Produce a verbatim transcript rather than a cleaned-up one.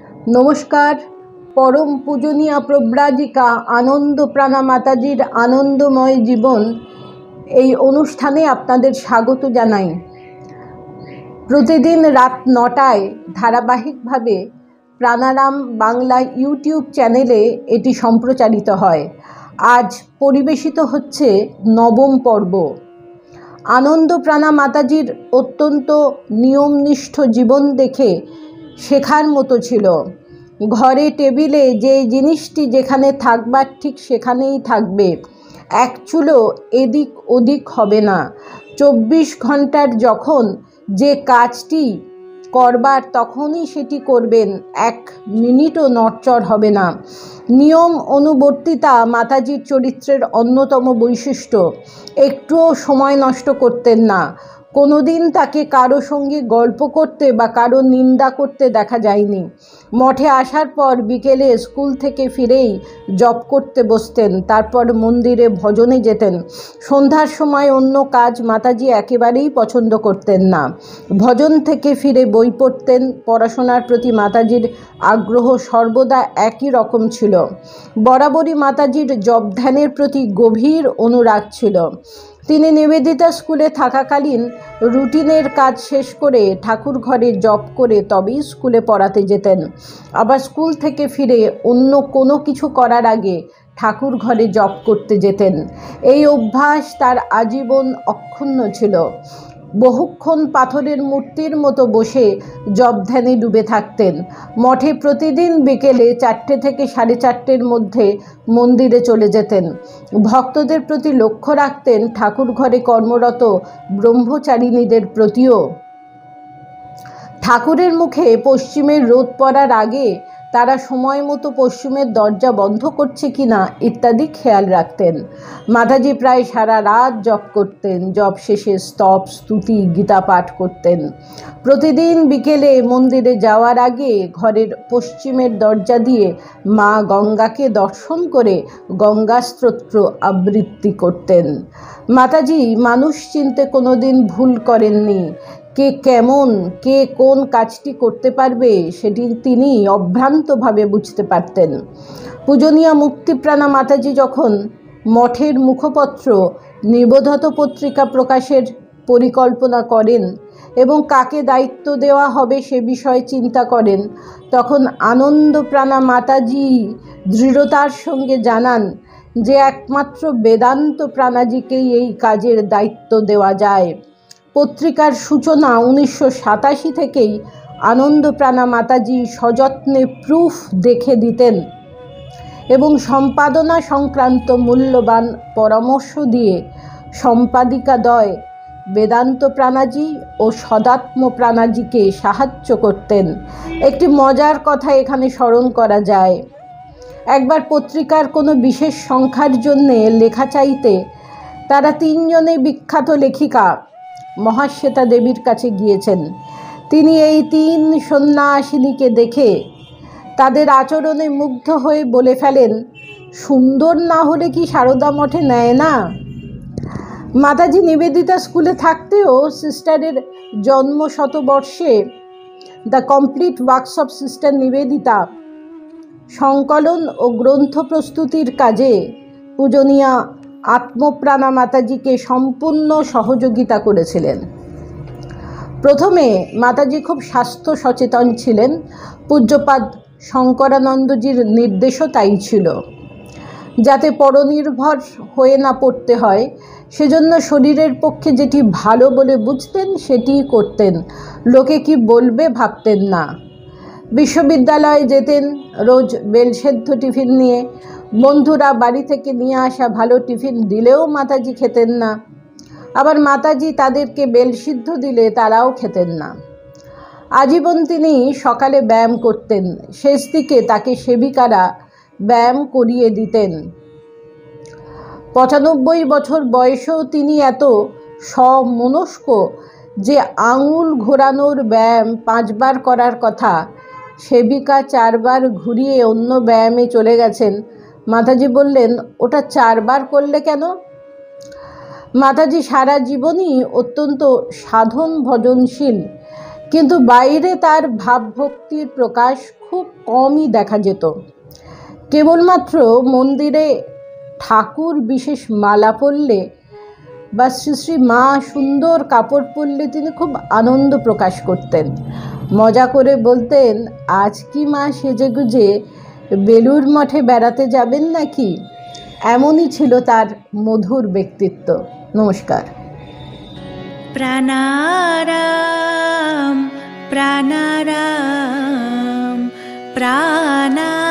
নমস্কার। পরম পূজনীয়া প্রব্রাজিকা আনন্দপ্রাণা মাতাজির আনন্দময় জীবন এই অনুষ্ঠানে আপনাদের স্বাগত জানাই। প্রতিদিন রাত নটায় ধারাবাহিকভাবে প্রাণারাম বাংলা ইউটিউব চ্যানেলে এটি সম্প্রচারিত হয়। আজ পরিবেশিত হচ্ছে নবম পর্ব। আনন্দপ্রাণা মাতাজির অত্যন্ত নিয়মনিষ্ঠ জীবন দেখে শেখার মতো ছিল। ঘরে টেবিলে যে জিনিসটি যেখানে থাকবার ঠিক সেখানেই থাকবে, এক চুলো এদিক ওদিক হবে না। চব্বিশ ঘন্টার যখন যে কাজটি করবার তখনই সেটি করবেন, এক মিনিটও নড়চড় হবে না। নিয়ম অনুবর্তিতা মাতাজির চরিত্রের অন্যতম বৈশিষ্ট্য। একটুও সময় নষ্ট করতেন না। কোনোদিন তাকে কারো সঙ্গে গল্প করতে বা কারো নিন্দা করতে দেখা যায়নি। মঠে আসার পর বিকেলে স্কুল থেকে ফিরেই জপ করতে বসতেন, তারপর মন্দিরে ভজনে যেতেন। সন্ধ্যার সময় অন্য কাজ মাতাজি একেবারেই পছন্দ করতেন না। ভজন থেকে ফিরে বই পড়তেন। পড়াশোনার প্রতি মাতাজির আগ্রহ সর্বদা একই রকম ছিল। বরাবরই মাতাজির জপ ধ্যানের প্রতি গভীর অনুরাগ ছিল। তিনি নিবেদিতা স্কুলে থাকাকালীন রুটিনের কাজ শেষ করে ঠাকুর ঘরে জপ করে তবেই স্কুলে পড়াতে যেতেন। আবার স্কুল থেকে ফিরে অন্য কোনো কিছু করার আগে ঠাকুর ঘরে জপ করতে যেতেন। এই অভ্যাস তার আজীবন অক্ষুণ্ণ ছিল। বহুক্ষণ পাথরের মূর্তির মতো বসে জপ ধ্যানে ডুবে থাকতেন। মঠে প্রতিদিন বিকেলে চারটে থেকে সাড়ে চারটের মধ্যে মন্দিরে চলে যেতেন। ভক্তদের প্রতি লক্ষ্য রাখতেন, ঠাকুর ঘরে কর্মরত ব্রহ্মচারিণীদের প্রতিও। ঠাকুরের মুখে পশ্চিমের রোদ পড়ার আগে তারা সময় মতো পশ্চিমের দরজা বন্ধ করছে কিনা ইত্যাদি খেয়াল রাখতেন। মাতাজি প্রায় সারা রাত জপ করতেন। জপ শেষে স্তব, স্তুতি, গীতা পাঠ করতেন। প্রতিদিন বিকেলে মন্দিরে যাওয়ার আগে ঘরের পশ্চিমের দরজা দিয়ে মা গঙ্গাকে দর্শন করে গঙ্গা স্তোত্র আবৃত্তি করতেন। মাতাজি মানুষ চিনতে কোনোদিন ভুল করেননি। কে কেমন, কে কোন কাজটি করতে পারবে সেটি তিনি অভ্রান্তভাবে বুঝতে পারতেন। পূজনীয়া মুক্তিপ্রাণা মাতাজি যখন মঠের মুখপত্র নিবোধত পত্রিকা প্রকাশের পরিকল্পনা করেন এবং কাকে দায়িত্ব দেওয়া হবে সে বিষয়ে চিন্তা করেন, তখন আনন্দপ্রাণা মাতাজি দৃঢ়তার সঙ্গে জানান যে একমাত্র বেদান্ত প্রাণাজিকেই এই কাজের দায়িত্ব দেওয়া যায়। পত্রিকার সূচনা উনিশশো সাতাশি থেকেই আনন্দপ্রাণা মাতাজি সযত্নে প্রুফ দেখে দিতেন এবং সম্পাদনা সংক্রান্ত মূল্যবান পরামর্শ দিয়ে সম্পাদিকাদ্বয় বেদান্ত প্রাণাজি ও সদাত্ম প্রাণাজিকে সাহায্য করতেন। একটি মজার কথা এখানে স্মরণ করা যায়। একবার পত্রিকার কোনো বিশেষ সংখ্যার জন্যে লেখা চাইতে তারা তিনজনে বিখ্যাত লেখিকা মহাশ্বেতা দেবীর কাছে গিয়েছেন। তিনি এই তিন সন্ন্যাসিনীকে দেখে তাদের আচরণে মুগ্ধ হয়ে বলে ফেলেন, সুন্দর না হলে কি সারদা মঠে নেয় না? মাতাজি নিবেদিতা স্কুলে থাকতেও সিস্টারের জন্ম শতবর্ষে the complete works of sister Nivedita সংকলন ও গ্রন্থ প্রস্তুতির কাজে পূজনীয়া আত্মপ্রাণা মাতাজিকে সম্পূর্ণ সহযোগিতা করেছিলেন। প্রথমে মাতাজি খুব স্বাস্থ্য সচেতন ছিলেন। পূজ্যপাদ শঙ্করানন্দজির নির্দেশও তাই ছিল। যাতে পরনির্ভর হয়ে না পড়তে হয় সেজন্য শরীরের পক্ষে যেটি ভালো বলে বুঝতেন সেটিই করতেন। লোকে কি বলবে ভাবতেন না। বিশ্ববিদ্যালয়ে যেতেন রোজ বেলসেদ্ধ টিফিন নিয়ে। বন্ধুরা বাড়ি থেকে নিয়ে আসা ভালো টিফিন দিলেও মাতাজি খেতেন না। আবার মাতাজি তাদেরকে বেলসিদ্ধ দিলে তারাও খেতেন না। আজীবন তিনি সকালে ব্যায়াম করতেন। শেষ দিকে তাকে সেবিকারা ব্যায়াম করিয়ে দিতেন। পঁচানব্বই বছর বয়সেও তিনি এত সমনস্ক যে আঙুল ঘোরানোর ব্যায়াম পাঁচবার করার কথা সেবিকা চারবার ঘুরিয়ে অন্য ব্যায়ামে চলে গেছেন। মাতাজি বললেন, ওটা চারবার করলে কেন? মাতাজি সারা জীবনই অত্যন্ত সাধন ভজনশীল। কিন্তু বাইরে তার ভাবভক্তির প্রকাশ খুব কমই দেখা যেত। কেবলমাত্র মন্দিরে ঠাকুর বিশেষ মালা পরলে বা শ্রী শ্রী মা সুন্দর কাপড় পরলে তিনি খুব আনন্দ প্রকাশ করতেন। মজা করে বলতেন, আজ কি মা সেজেগুজে বেলুড় মঠে বেড়াতে যাবেন নাকি? এমনই ছিল তার মধুর ব্যক্তিত্ব। নমস্কার। প্রাণারাম প্রাণারাম প্রাণা